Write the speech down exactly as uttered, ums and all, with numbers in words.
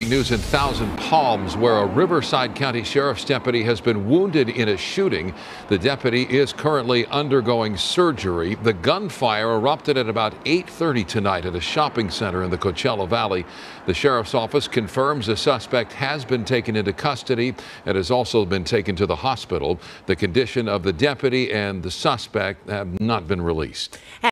News in Thousand Palms, where a Riverside County Sheriff's deputy has been wounded in a shooting. The deputy is currently undergoing surgery. The gunfire erupted at about eight thirty tonight at a shopping center in the Coachella Valley. The sheriff's office confirms the suspect has been taken into custody and has also been taken to the hospital. The condition of the deputy and the suspect have not been released.